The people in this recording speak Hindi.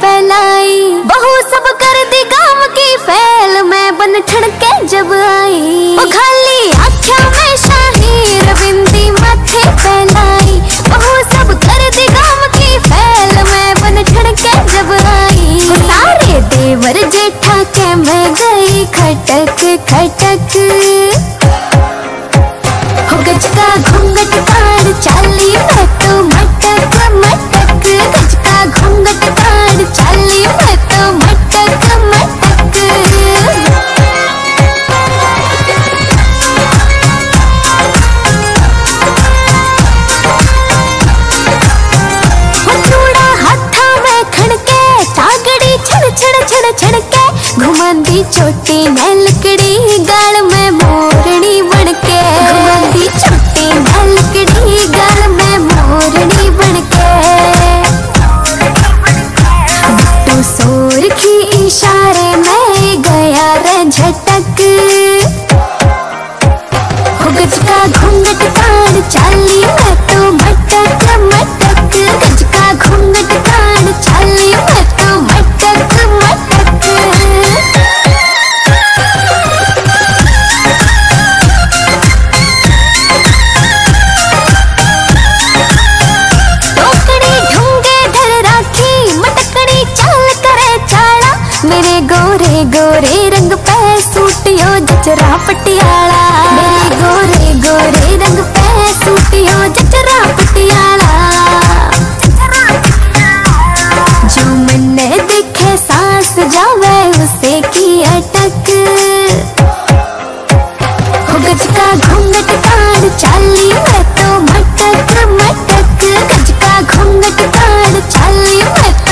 फैलाई, बहू सब कर दी गाँव की फैल, मैं बन ठन के जब आई। ओ खाली आँखों में शाही रविंदी माथे फैलाई, बहू सब कर दी गाँव की फैल, मैं बन ठन के जब आई। सारे देवर जेठा के मैं गई खटक खटक, हो गज का घूंघट काढ़ चाली मैं तो मटक मटक, गज का घूंघट काढ़ चाली मैं तो मटक मटक। चूड़ा हाथा में खड़के, चागड़ी छड़ छड़ छड़ छड़के, घुमांदी चोटी ने लकड़ी गाल में मोरनी बनके, घुमांदी चोटी ने लकड़ी गाल में मोरनी बनके। बिट्टू सोर की इशारे में गया रे झटक, हो गज का घूंघट काढ़ चाली मैं तो मटक मटक, गज का घूंघट काढ़ चाली मैं तो मटक मटक। टोकरी ढूंगे धर राखी, मटकड़ी चाल करे चाला, मेरे गोरे गोरे रंग पे सूटियो जचरा पटियाला, मेरे गोरे गोरे रंग पे सूटियो जचरा पटियाला। जो मन देखे सांस जावे उसे की अटक, हो गज का घूंघट काढ़ चाली मैं तो मटक मटक, गज का घूंघट काढ़ चाली मैं